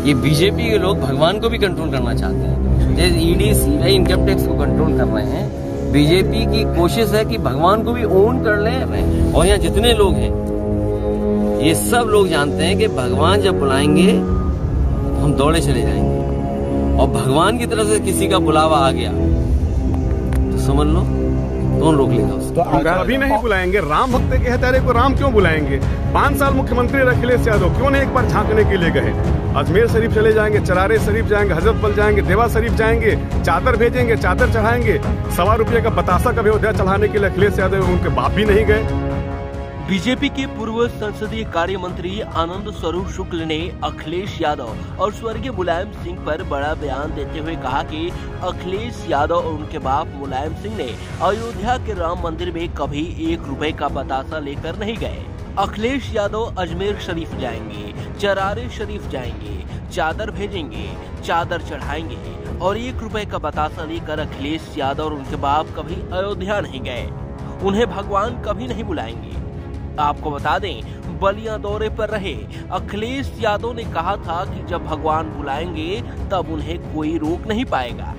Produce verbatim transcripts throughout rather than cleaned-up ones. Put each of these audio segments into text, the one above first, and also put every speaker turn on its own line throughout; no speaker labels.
ये बीजेपी के लोग भगवान को भी कंट्रोल करना चाहते हैं। जैसे ईडी सीबीआई इनकम टैक्स को कंट्रोल कर रहे हैं, बीजेपी की कोशिश है कि भगवान को भी ओन कर लें। और यहाँ जितने लोग हैं ये सब लोग जानते हैं कि भगवान जब बुलाएंगे तो हम दौड़े चले जाएंगे, और भगवान की तरफ से किसी का बुलावा आ गया तो समझ लो कौन रोक लेगा उसको।
तो अभी नहीं बुलाएंगे। राम भक्त के हत्यारे को राम क्यों बुलाएंगे? पांच साल मुख्यमंत्री अखिलेश यादव क्यों नहीं एक बार झांकने के लिए गए? अजमेर शरीफ चले जाएंगे, चरारे शरीफ जाएंगे, हजरतबल जाएंगे, देवा शरीफ जाएंगे, चादर भेजेंगे, चादर चढ़ाएंगे। सवा रुपये का बतासा का अयोध्या चढ़ाने के लिए अखिलेश यादव उनके बाप भी नहीं गए।
बीजेपी के पूर्व संसदीय कार्य मंत्री आनंद स्वरूप शुक्ल ने अखिलेश यादव और स्वर्गीय मुलायम सिंह पर बड़ा बयान देते हुए कहा कि अखिलेश यादव और उनके बाप मुलायम सिंह ने अयोध्या के राम मंदिर में कभी एक रुपए का बतासा लेकर नहीं गए। अखिलेश यादव अजमेर शरीफ जाएंगे, चरारे शरीफ जाएंगे, चादर भेजेंगे, चादर चढ़ाएंगे और एक रुपए का बतासा लेकर अखिलेश यादव और उनके बाप कभी अयोध्या नहीं गए। उन्हें भगवान कभी नहीं बुलाएंगे। आपको बता दें, बलिया दौरे पर रहे अखिलेश यादव ने कहा था कि जब भगवान बुलाएंगे तब उन्हें कोई रोक नहीं पाएगा।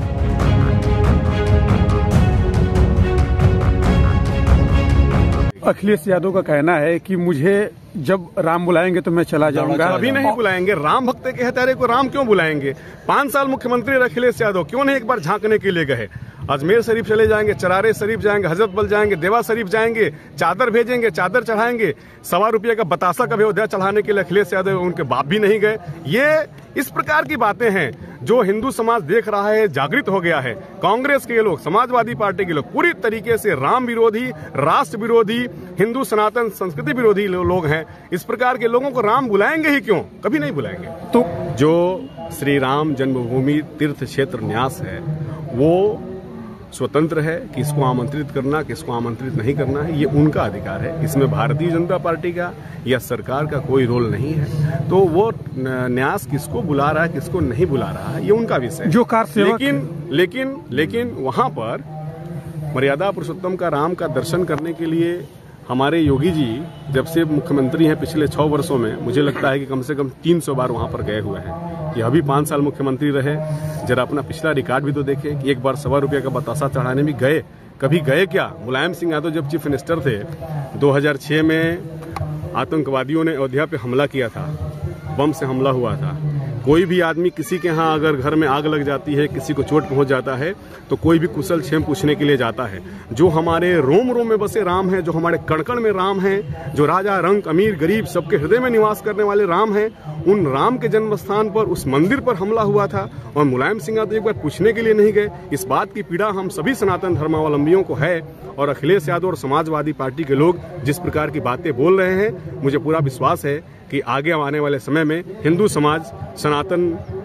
अखिलेश यादव का कहना है कि मुझे जब राम बुलाएंगे तो मैं चला जाऊंगा।
अभी नहीं बुलाएंगे। राम भक्त के हत्यारे को राम क्यों बुलाएंगे? पांच साल मुख्यमंत्री अखिलेश यादव क्यों नहीं एक बार झांकने के लिए गए? अजमेर शरीफ चले जाएंगे, चरारे शरीफ जाएंगे, हजरतबल जाएंगे, देवा शरीफ जाएंगे, चादर भेजेंगे, चादर चढ़ाएंगे। सवा रुपये का बतासा का अयोध्या चढ़ाने के लिए अखिलेश यादव उनके बाप भी नहीं गए। ये इस प्रकार की बातें हैं जो हिंदू समाज देख रहा है, जागृत हो गया है। कांग्रेस के लोग, समाजवादी पार्टी के लोग पूरी तरीके से राम विरोधी, राष्ट्र विरोधी, हिंदू सनातन संस्कृति विरोधी लोग हैं। इस प्रकार के लोगों को राम बुलाएंगे ही क्यों? कभी नहीं बुलाएंगे। तो जो श्री राम जन्मभूमि तीर्थ क्षेत्र न्यास है वो स्वतंत्र है, किसको आमंत्रित करना, किसको आमंत्रित नहीं करना है, ये उनका अधिकार है। इसमें भारतीय जनता पार्टी का या सरकार का कोई रोल नहीं है। तो वो न्यास किसको बुला रहा है, किसको नहीं बुला रहा है, ये उनका विषय है।
जो कार
लेकिन लेकिन लेकिन वहां पर मर्यादा पुरुषोत्तम का राम का दर्शन करने के लिए हमारे योगी जी जब से मुख्यमंत्री हैं पिछले छह वर्षों में, मुझे लगता है कि कम से कम तीन सौ बार वहां पर गए हुए हैं। ये अभी पांच साल मुख्यमंत्री रहे, जरा अपना पिछला रिकॉर्ड भी तो देखे कि एक बार सवा रुपये का बतासा चढ़ाने भी गए। कभी गए क्या? मुलायम सिंह यादव जब चीफ मिनिस्टर थे दो हज़ार छह में आतंकवादियों ने अयोध्या पे हमला किया था, बम से हमला हुआ था। कोई भी आदमी किसी के यहाँ अगर घर में आग लग जाती है, किसी को चोट पहुंच जाता है तो कोई भी कुशल क्षेम पूछने के लिए जाता है। जो हमारे रोम रोम में बसे राम हैं, जो हमारे कणकण में राम हैं, जो राजा रंक अमीर गरीब सबके हृदय में निवास करने वाले राम हैं, उन राम के जन्म स्थान पर उस मंदिर पर हमला हुआ था और मुलायम सिंह यादव एक बार पूछने के लिए नहीं गए। इस बात की पीड़ा हम सभी सनातन धर्मावलंबियों को है। और अखिलेश यादव और समाजवादी पार्टी के लोग जिस प्रकार की बातें बोल रहे हैं, मुझे पूरा विश्वास है कि आगे आने वाले समय में हिंदू समाज, सनातन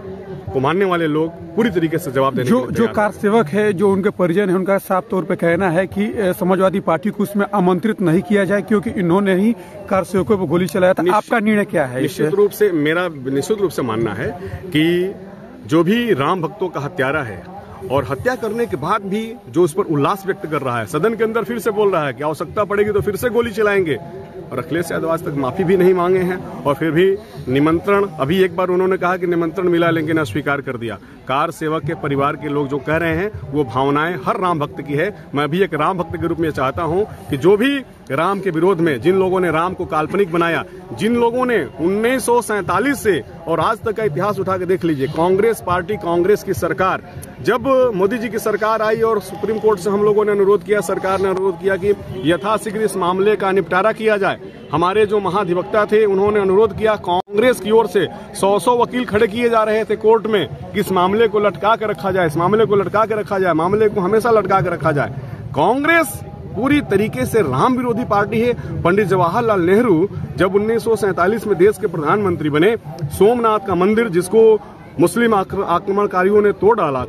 को मानने वाले लोग पूरी तरीके से जवाब देने
जो जो कार सेवक है, जो उनके परिजन है, उनका साफ तौर पे कहना है कि समाजवादी पार्टी को उसमें आमंत्रित नहीं किया जाए क्योंकि इन्होंने ही कार सेवकों पर गोली चलाया था। आपका निर्णय क्या है?
निश्चित रूप से मेरा निश्चित रूप से मानना है कि जो भी राम भक्तों का हत्यारा है और हत्या करने के बाद भी जो उस पर उल्लास व्यक्त कर रहा है, सदन के अंदर फिर से बोल रहा है कि आवश्यकता पड़ेगी तो फिर से गोली चलाएंगे, और अखिलेश यादव आज तक माफी भी नहीं मांगे हैं। और फिर भी निमंत्रण, अभी एक बार उन्होंने कहा कि निमंत्रण मिला लेकिन अस्वीकार कर दिया। कार सेवक के परिवार के लोग जो कह रहे हैं वो भावनाएं हर राम भक्त की है। मैं भी एक राम भक्त के रूप में चाहता हूं कि जो भी राम के विरोध में, जिन लोगों ने राम को काल्पनिक बनाया, जिन लोगों ने उन्नीस सौ सैंतालीस से और आज तक का इतिहास उठा के देख लीजिए, कांग्रेस पार्टी, कांग्रेस की सरकार, जब मोदी जी की सरकार आई और सुप्रीम कोर्ट से हम लोगों ने अनुरोध किया, सरकार ने अनुरोध किया कि यथाशीघ्र इस मामले का निपटारा किया जाए। हमारे जो महाधिवक्ता थे उन्होंने अनुरोध किया, कांग्रेस की ओर से सौ सौ वकील खड़े किए जा रहे थे कोर्ट में कि इस मामले को लटका के रखा जाए, इस मामले को लटका के रखा जाए, मामले को हमेशा लटका के रखा जाए। कांग्रेस पूरी तरीके से राम विरोधी पार्टी है। पंडित जवाहरलाल नेहरू जब उन्नीस सौ सैंतालीस में देश के प्रधानमंत्री बने, सोमनाथ का मंदिर जिसको मुस्लिम आक्रमणकारियों ने तोड़ डाला था,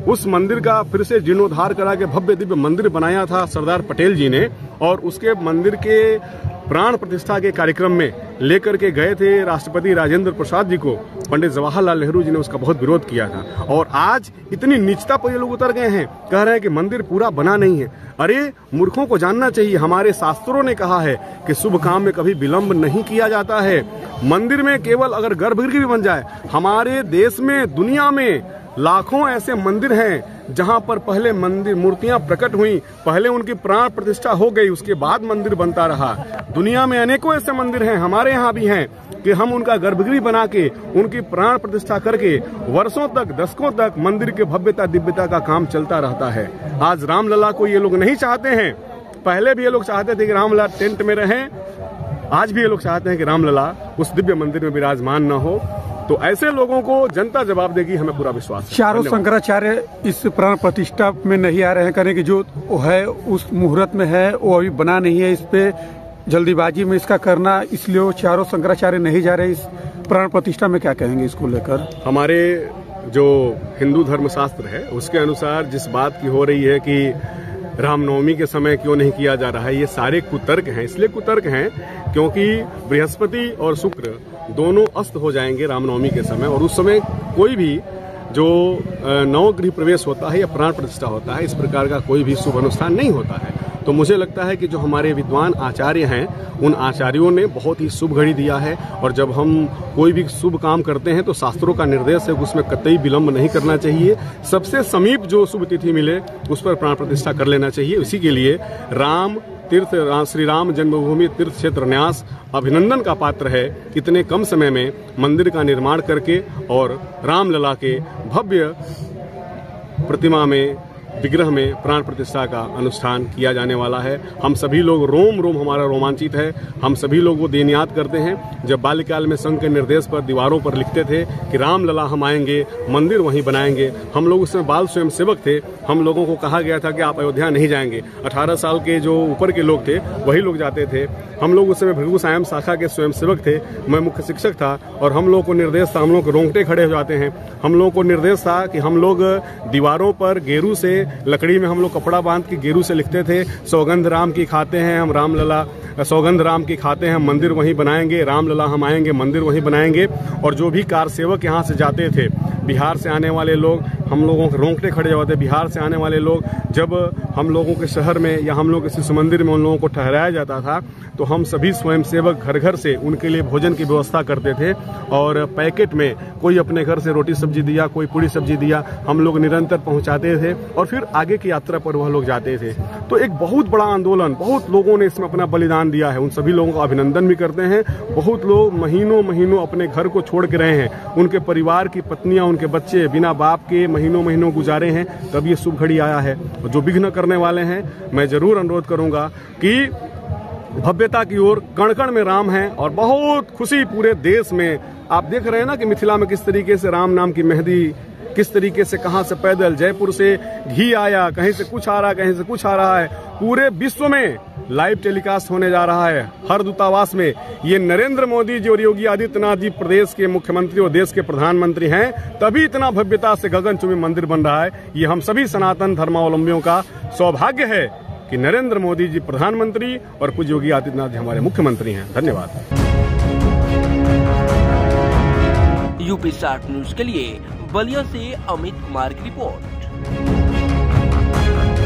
उस मंदिर का फिर से जीर्णोद्धार करा के भव्य दिव्य मंदिर बनाया था सरदार पटेल जी ने, और उसके मंदिर के प्राण प्रतिष्ठा के कार्यक्रम में लेकर के गए थे राष्ट्रपति राजेंद्र प्रसाद जी को। पंडित जवाहरलाल नेहरू जी ने उसका बहुत विरोध किया था, और आज इतनी नीचता पर ये लोग उतर गए हैं, कह रहे हैं कि मंदिर पूरा बना नहीं है। अरे मूर्खों को जानना चाहिए, हमारे शास्त्रों ने कहा है कि शुभ काम में कभी विलंब नहीं किया जाता है। मंदिर में केवल अगर गर्भगृह भी बन जाए, हमारे देश में दुनिया में लाखों ऐसे मंदिर हैं जहां पर पहले मंदिर मूर्तियां प्रकट हुई, पहले उनकी प्राण प्रतिष्ठा हो गई, उसके बाद मंदिर बनता रहा। दुनिया में अनेकों ऐसे मंदिर हैं, हमारे यहाँ भी हैं, कि हम उनका गर्भगृह बना के उनकी प्राण प्रतिष्ठा करके वर्षों तक, दशकों तक मंदिर के भव्यता दिव्यता का काम चलता रहता है। आज रामलला को ये लोग नहीं चाहते हैं। पहले भी ये लोग चाहते थे कि रामलला टेंट में रहें, आज भी ये लोग चाहते हैं कि रामलला उस दिव्य मंदिर में विराजमान न हो। तो ऐसे लोगों को जनता जवाब देगी, हमें पूरा विश्वास है।
चारों शंकराचार्य इस प्राण प्रतिष्ठा में नहीं आ रहे हैं, करें कि जो है उस मुहूर्त में है वो अभी बना नहीं है, इस पे जल्दीबाजी में इसका करना, इसलिए वो चारों शंकराचार्य नहीं जा रहे इस प्राण प्रतिष्ठा में। क्या कहेंगे इसको लेकर?
हमारे जो हिंदू धर्मशास्त्र है उसके अनुसार जिस बात की हो रही है कि रामनवमी के समय क्यों नहीं किया जा रहा है, ये सारे कुतर्क हैं। इसलिए कुतर्क हैं क्योंकि बृहस्पति और शुक्र दोनों अस्त हो जाएंगे रामनवमी के समय, और उस समय कोई भी जो नवगृह प्रवेश होता है या प्राण प्रतिष्ठा होता है, इस प्रकार का कोई भी शुभ अनुष्ठान नहीं होता है। तो मुझे लगता है कि जो हमारे विद्वान आचार्य हैं, उन आचार्यों ने बहुत ही शुभ घड़ी दिया है, और जब हम कोई भी शुभ काम करते हैं तो शास्त्रों का निर्देश है उसमें कतई विलंब नहीं करना चाहिए। सबसे समीप जो शुभ तिथि मिले उस पर प्राण प्रतिष्ठा कर लेना चाहिए। इसी के लिए राम तीर्थ श्री राम जन्मभूमि तीर्थ क्षेत्र न्यास अभिनंदन का पात्र है। इतने कम समय में मंदिर का निर्माण करके और रामलला के भव्य प्रतिमा में, विग्रह में प्राण प्रतिष्ठा का अनुष्ठान किया जाने वाला है। हम सभी लोग, रोम रोम हमारा रोमांचित है। हम सभी लोग वो दिन याद करते हैं जब बाल्यकाल में संघ के निर्देश पर दीवारों पर लिखते थे कि रामलला हम आएंगे, मंदिर वहीं बनाएंगे। हम लोग उसमें बाल स्वयं सेवक थे, हम लोगों को कहा गया था कि आप अयोध्या नहीं जाएंगे। अठारह साल के जो ऊपर के लोग थे वही लोग जाते थे। हम लोग उस समय भृगु सायम शाखा के स्वयं सेवक थे, मैं मुख्य शिक्षक था, और हम लोगों को निर्देश था, हम लोग रोंगटे खड़े हो जाते हैं, हम लोगों को निर्देश था कि हम लोग दीवारों पर गेरू से, लकड़ी में हम लोग कपड़ा बांध के गेरू से लिखते थे, सौगंध राम की खाते हैं हम रामलला, सौगंध राम की खाते हैं हम मंदिर वहीं बनाएंगे, रामलला हम आएंगे मंदिर वहीं बनाएंगे। और जो भी कार सेवक यहाँ से जाते थे, बिहार से आने वाले लोग, हम लोगों के रोंगटे खड़े होते, बिहार से आने वाले लोग जब हम लोगों के शहर में या हम लोग के शिशु मंदिर में उन लोगों को ठहराया जाता था, तो हम सभी स्वयं सेवक घर घर से उनके लिए भोजन की व्यवस्था करते थे, और पैकेट में कोई अपने घर से रोटी सब्जी दिया, कोई पूरी सब्जी दिया, हम लोग निरंतर पहुंचाते थे, और फिर आगे की यात्रा पर वह लोग जाते थे। तो एक बहुत बड़ा आंदोलन, बहुत लोगों ने इसमें अपना बलिदान दिया है, उन सभी लोगों का अभिनंदन भी करते हैं। बहुत लोग महीनों महीनों अपने घर को छोड़ के रहे हैं, उनके परिवार की पत्नियां, उनके बच्चे बिना बाप के महीनों महीनों गुजारे हैं, तब ये शुभ घड़ी आया है। जो विघ्न करने वाले हैं, मैं जरूर अनुरोध करूंगा कि भव्यता की ओर, कण कण में राम है, और बहुत खुशी पूरे देश में। आप देख रहे हैं ना कि मिथिला में किस तरीके से राम नाम की मेहंदी, किस तरीके से, कहां से पैदल, जयपुर से घी आया, कहीं से कुछ आ रहा है, कहीं से कुछ आ रहा है, पूरे विश्व में लाइव टेलीकास्ट होने जा रहा है हर दूतावास में। ये नरेंद्र मोदी जी और योगी आदित्यनाथ जी प्रदेश के मुख्यमंत्री और देश के प्रधानमंत्री हैं, तभी इतना भव्यता से गगनचुंबी मंदिर बन रहा है। ये हम सभी सनातन धर्मावलंबियों का सौभाग्य है कि नरेंद्र मोदी जी प्रधानमंत्री और पूज्य योगी आदित्यनाथ जी हमारे मुख्यमंत्री हैं। धन्यवाद।
यूपी साठ न्यूज के लिए बलिया से अमित कुमार की रिपोर्ट।